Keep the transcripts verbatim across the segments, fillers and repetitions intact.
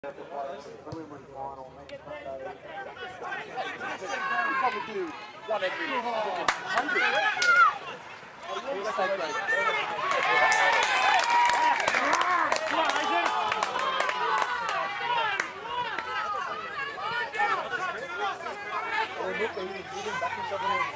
Preliminary final next Monday. We'll probably do one every hundred. Let's take break. Come on, Adrian. We're looking, we're back in something else.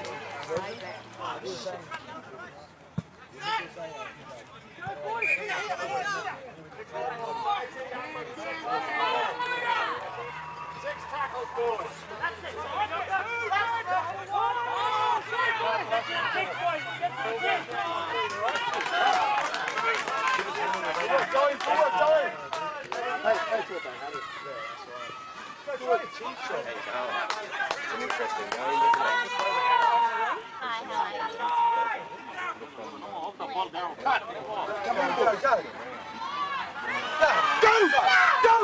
Six tackles, boys. That's it. Going forward, going. Hey, hey, to it, though. Have it. That's right. It's an interesting game, isn't it? Hi, how are you? Cut. Come on, go, go. Go! Go!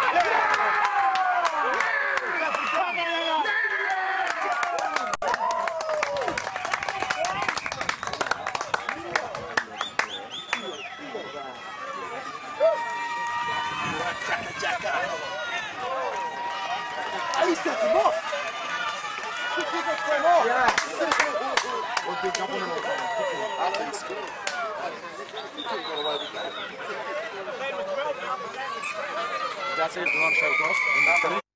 He set him off. He set him off. Yeah. We'll do double and all. I think so. He couldn't get away with that. That's it. Do you want to show across?